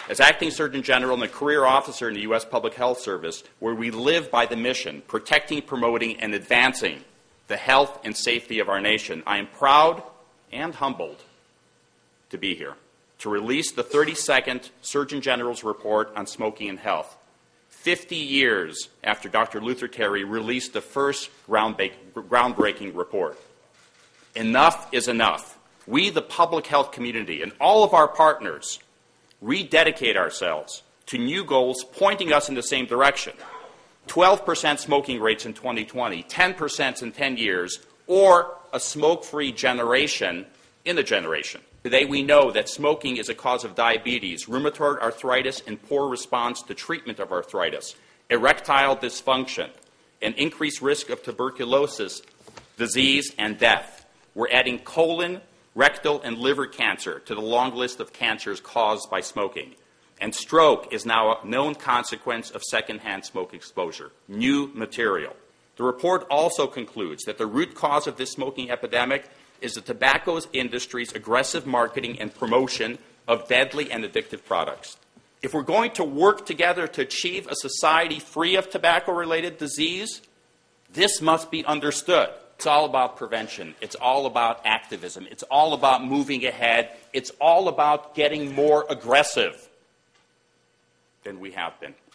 As acting Surgeon General and a career officer in the U.S. Public Health Service, where we live by the mission, protecting, promoting, and advancing the health and safety of our nation, I am proud and humbled to be here to release the 32nd Surgeon General's report on smoking and health, 50 years after Dr. Luther Terry released the first groundbreaking report. Enough is enough. We, the public health community, and all of our partners, rededicate ourselves to new goals pointing us in the same direction. 12% smoking rates in 2020, 10% in 10 years, or a smoke-free generation in a generation. Today we know that smoking is a cause of diabetes, rheumatoid arthritis, and poor response to treatment of arthritis, erectile dysfunction, and increased risk of tuberculosis, disease, and death. We're adding colon, rectal, and liver cancer to the long list of cancers caused by smoking. And stroke is now a known consequence of secondhand smoke exposure. New material. The report also concludes that the root cause of this smoking epidemic is the tobacco industry's aggressive marketing and promotion of deadly and addictive products. If we're going to work together to achieve a society free of tobacco-related disease, this must be understood. It's all about prevention. It's all about activism. It's all about moving ahead. It's all about getting more aggressive than we have been.